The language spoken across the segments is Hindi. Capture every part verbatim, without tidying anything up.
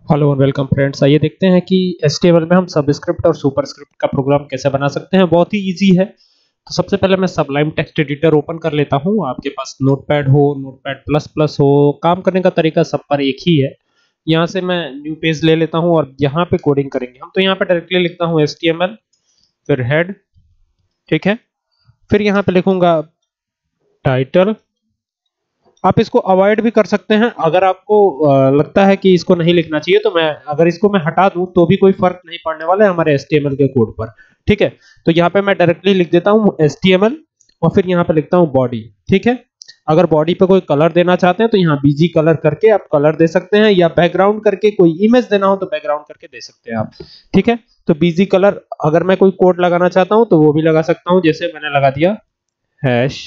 Hello and welcome friends. आइए देखते हैं कि एचटीएमएल में हम सबस्क्रिप्ट और सुपरस्क्रिप्ट का प्रोग्राम कैसे बना सकते हैं। बहुत ही इजी है। तो सबसे पहले मैं सबलाइम टेक्स्ट एडिटर ओपन कर लेता हूं। आपके पास नोटपैड हो, नोटपैड प्लस प्लस हो, काम करने का तरीका सब पर एक ही है। यहां से मैं न्यू पेज ले लेता हूं और यहां पे कोडिंग करेंगे हम। तो यहां पे डायरेक्टली लिखता हूं एचटीएमएल, फिर हेड, ठीक है। फिर यहां पे लिखूंगा टाइटल। आप इसको अवॉइड भी कर सकते हैं अगर आपको आ, लगता है कि इसको नहीं लिखना चाहिए। तो मैं अगर इसको मैं हटा दूं तो भी कोई फर्क नहीं पड़ने वाला है हमारे एचटीएमएल के कोड पर, ठीक है। तो यहाँ पे मैं डायरेक्टली लिख देता हूँ एचटीएमएल और फिर यहाँ पे लिखता हूँ बॉडी, ठीक है। अगर बॉडी पे कोई कलर देना चाहते हैं तो यहाँ बीजी कलर करके आप कलर दे सकते हैं, या बैकग्राउंड करके कोई इमेज देना हो तो बैकग्राउंड करके दे सकते हैं आप, ठीक है। तो बीजी कलर अगर मैं कोई कोड लगाना चाहता हूँ तो वो भी लगा सकता हूँ। जैसे मैंने लगा दिया हैश,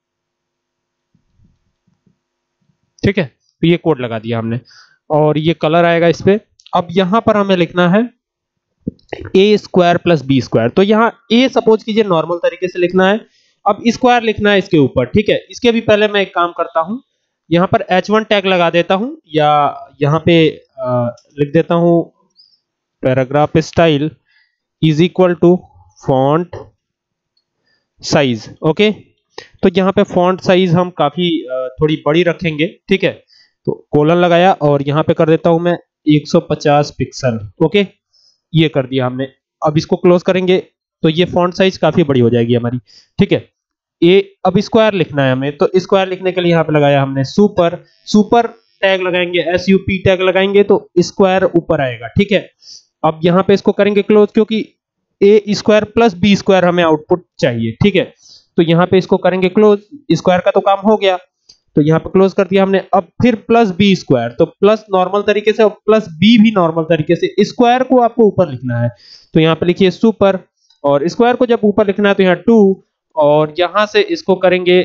ठीक है। तो ये कोड लगा दिया हमने और ये कलर आएगा इस पे। अब यहां पर हमें लिखना है A square plus B square. तो यहाँ ए सपोज कीजिए नॉर्मल तरीके से लिखना है, अब स्क्वायर लिखना है इसके ऊपर, ठीक है। इसके भी पहले मैं एक काम करता हूं, यहाँ पर एच वन टैग लगा देता हूं, या यहाँ पे आ, लिख देता हूं paragraph style is equal to font size, okay. तो यहाँ पे फॉन्ट साइज हम काफी थोड़ी बड़ी रखेंगे, ठीक है। तो कोलन लगाया और यहाँ पे कर देता हूं मैं एक सौ पचास पिक्सल, ओके। ये कर दिया हमने। अब इसको क्लोज करेंगे तो ये फॉन्ट साइज काफी बड़ी हो जाएगी हमारी, ठीक है। ये अब स्क्वायर लिखना है हमें, तो स्क्वायर लिखने के लिए यहाँ पे लगाया हमने सुपर। सुपर टैग लगाएंगे, एस यू पी टैग लगाएंगे तो स्क्वायर ऊपर आएगा, ठीक है। अब यहाँ पे इसको करेंगे क्लोज, क्योंकि A square plus B square हमें आउटपुट चाहिए, ठीक है। तो यहाँ पे इसको करेंगे क्लोज। स्क्वायर का तो काम हो गया, तो यहाँ पे क्लोज कर दिया हमने। अब फिर प्लस बी स्क्वायर, तो प्लस नॉर्मल तरीके से और प्लस बी भी नॉर्मल तरीके से। स्क्वायर को आपको ऊपर लिखना है तो यहाँ पे लिखिए सुपर, और स्क्वायर को जब ऊपर लिखना है तो यहाँ टू, और यहां से इसको करेंगे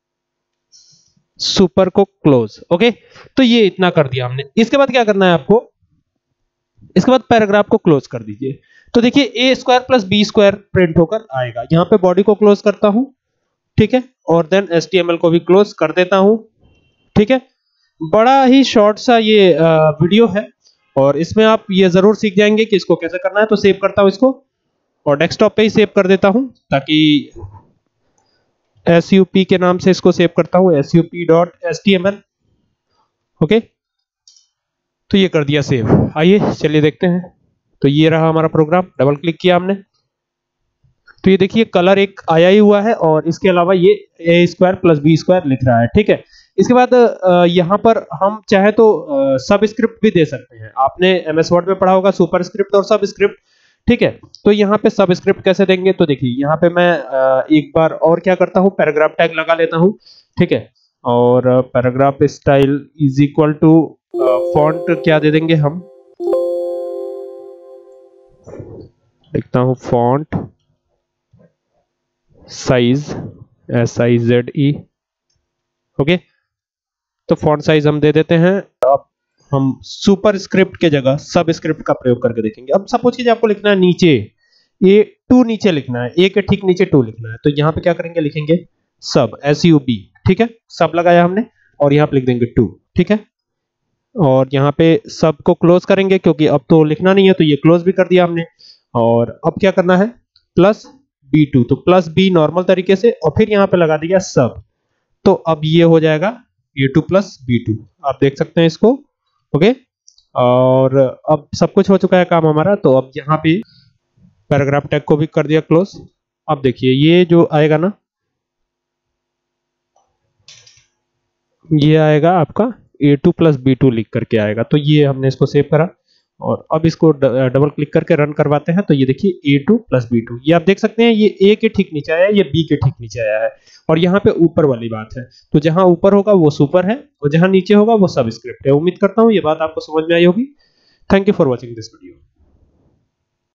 सुपर को क्लोज, ओके। तो ये इतना कर दिया हमने। इसके बाद क्या करना है आपको, इसके बाद पैराग्राफ को क्लोज कर दीजिए। तो देखिए A square plus B square print होकर आएगा। यहाँ पे बॉडी को क्लोज करता हूं, ठीक है, और देन एचटीएमएल को भी क्लोज कर देता हूं, ठीक है। बड़ा ही शॉर्ट सा ये आ, वीडियो है और इसमें आप ये जरूर सीख जाएंगे कि इसको कैसे करना है। तो सेव करता हूं इसको और डेस्कटॉप पे ही सेव कर देता हूं, ताकि sup के नाम से इसको सेव करता हूं, sup.html, ओके। तो ये कर दिया सेव। आइए चलिए देखते हैं। तो ये रहा हमारा प्रोग्राम। डबल क्लिक किया हमने तो ये देखिए कलर एक आया ही हुआ है, और इसके अलावा ये A square plus B square लिख रहा है, ठीक है। इसके बाद यहाँ पर हम चाहे तो सबस्क्रिप्ट भी दे सकते हैं। आपने एमएस वर्ड में पढ़ा होगा सुपरस्क्रिप्ट और सबस्क्रिप्ट, ठीक है। तो यहाँ पे सबस्क्रिप्ट कैसे देंगे, तो देखिए यहाँ पे मैं एक बार और क्या करता हूँ, पैराग्राफ टैग लगा लेता हूँ, ठीक है। और paragraph style is equal to font क्या दे देंगे हम, लिखता हूँ font size, S I Z E, okay. तो फॉन्ट साइज हम दे देते हैं। अब हम सुपर स्क्रिप्ट के जगह सब स्क्रिप्ट का प्रयोग करके देखेंगे। अब सपोज कीजिए आपको लिखना है नीचे, ए टू नीचे लिखना है, ए के ठीक नीचे टू लिखना है। तो यहाँ पे क्या करेंगे, लिखेंगे सब, एस यू बी, ठीक है। सब लगाया हमने और यहाँ पे लिख देंगे टू, ठीक है। और यहाँ पे सब को क्लोज करेंगे क्योंकि अब तो लिखना नहीं है, तो ये क्लोज भी कर दिया हमने। और अब क्या करना है, प्लस बी टू, तो प्लस बी नॉर्मल तरीके से, और फिर यहाँ पे लगा दिया सब। तो अब ये हो जाएगा A two plus B two, आप देख सकते हैं इसको, ओके। और अब सब कुछ हो चुका है काम हमारा। तो अब यहाँ पे पैराग्राफ टैग को भी कर दिया क्लोज। अब देखिए ये जो आएगा ना, ये आएगा आपका A two plus B two लिख करके आएगा। तो ये हमने इसको सेव करा और अब इसको डबल क्लिक करके रन करवाते हैं। तो ये देखिए A two plus B two, ये आप देख सकते हैं, ये ए के ठीक नीचे आया है, ये बी के ठीक नीचे आया है। और यहाँ पे ऊपर वाली बात है, तो जहां ऊपर होगा वो सुपर है और जहां नीचे होगा वो सबस्क्रिप्ट है। उम्मीद करता हूं ये बात आपको समझ में आई होगी। Thank you for watching this video.